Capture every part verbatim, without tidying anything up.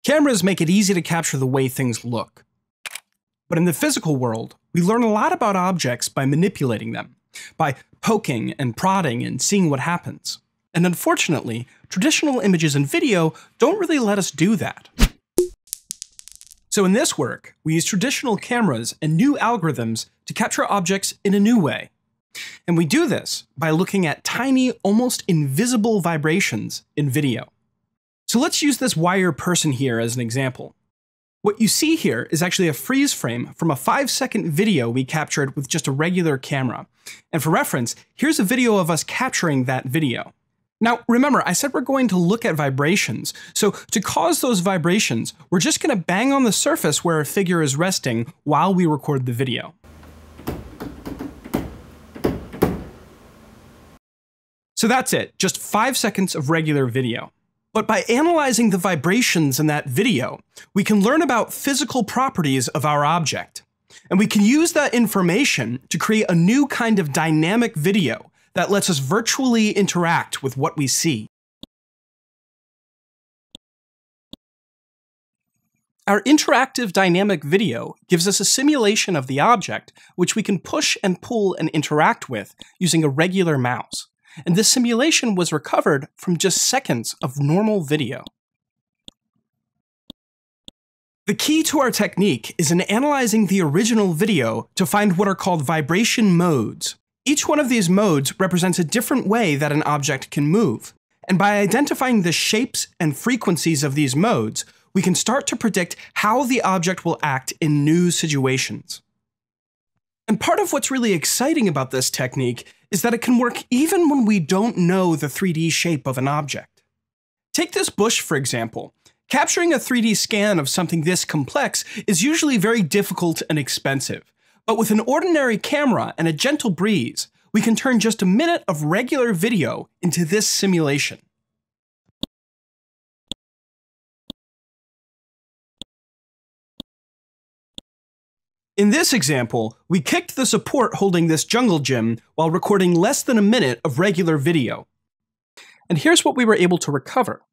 Cameras make it easy to capture the way things look. But in the physical world, we learn a lot about objects by manipulating them, by poking and prodding and seeing what happens. And unfortunately, traditional images and video don't really let us do that. So in this work, we use traditional cameras and new algorithms to capture objects in a new way. And we do this by looking at tiny, almost invisible vibrations in video. So let's use this wire person here as an example. What you see here is actually a freeze frame from a five second video we captured with just a regular camera. And for reference, here's a video of us capturing that video. Now, remember, I said we're going to look at vibrations. So to cause those vibrations, we're just going to bang on the surface where a figure is resting while we record the video. So that's it, just five seconds of regular video. But by analyzing the vibrations in that video, we can learn about physical properties of our object. And we can use that information to create a new kind of dynamic video that lets us virtually interact with what we see. Our interactive dynamic video gives us a simulation of the object, which we can push and pull and interact with using a regular mouse. And this simulation was recovered from just seconds of normal video. The key to our technique is in analyzing the original video to find what are called vibration modes. Each one of these modes represents a different way that an object can move. And by identifying the shapes and frequencies of these modes, we can start to predict how the object will act in new situations. And part of what's really exciting about this technique is that it can work even when we don't know the three D shape of an object. Take this bush, for example. Capturing a three D scan of something this complex is usually very difficult and expensive. But with an ordinary camera and a gentle breeze, we can turn just a minute of regular video into this simulation. In this example, we kicked the support holding this jungle gym while recording less than a minute of regular video. And here's what we were able to recover.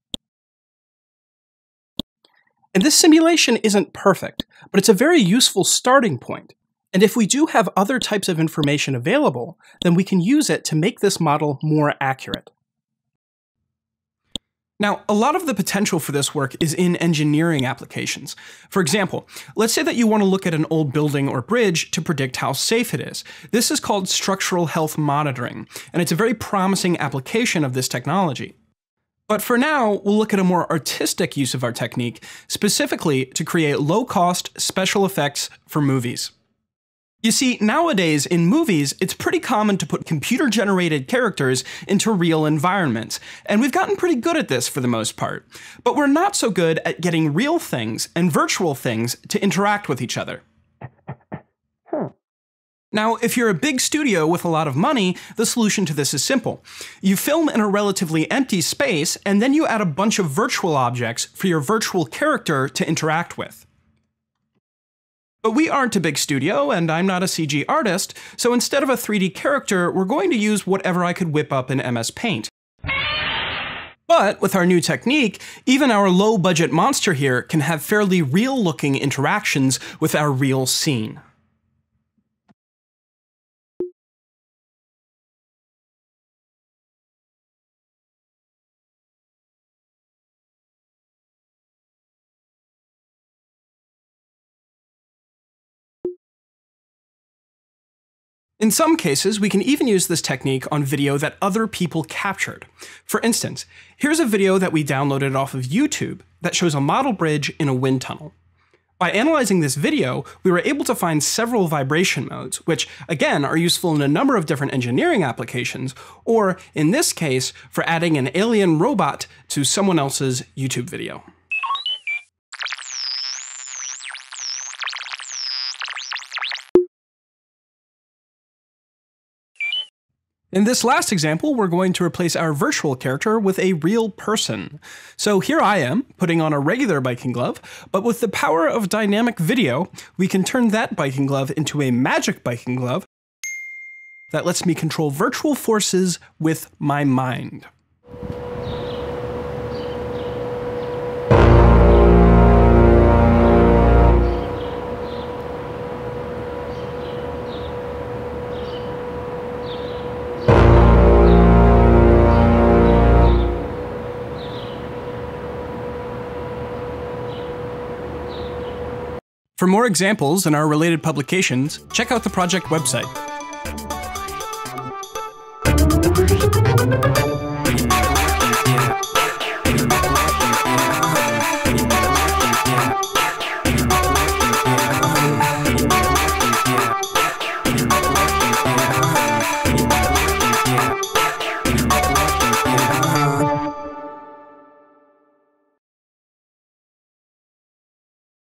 And this simulation isn't perfect, but it's a very useful starting point. And if we do have other types of information available, then we can use it to make this model more accurate. Now, a lot of the potential for this work is in engineering applications. For example, let's say that you want to look at an old building or bridge to predict how safe it is. This is called structural health monitoring, and it's a very promising application of this technology. But for now, we'll look at a more artistic use of our technique, specifically to create low-cost special effects for movies. You see, nowadays in movies, it's pretty common to put computer-generated characters into real environments, and we've gotten pretty good at this for the most part. But we're not so good at getting real things and virtual things to interact with each other. Now, if you're a big studio with a lot of money, the solution to this is simple. You film in a relatively empty space, and then you add a bunch of virtual objects for your virtual character to interact with. But we aren't a big studio, and I'm not a C G artist, so instead of a three D character, we're going to use whatever I could whip up in M S Paint. But with our new technique, even our low-budget monster here can have fairly real-looking interactions with our real scene. In some cases, we can even use this technique on video that other people captured. For instance, here's a video that we downloaded off of YouTube that shows a model bridge in a wind tunnel. By analyzing this video, we were able to find several vibration modes, which, again, are useful in a number of different engineering applications, or, in this case, for adding an alien robot to someone else's YouTube video. In this last example, we're going to replace our virtual character with a real person. So here I am, putting on a regular biking glove, but with the power of dynamic video, we can turn that biking glove into a magic biking glove that lets me control virtual forces with my mind. For more examples and our related publications, check out the project website.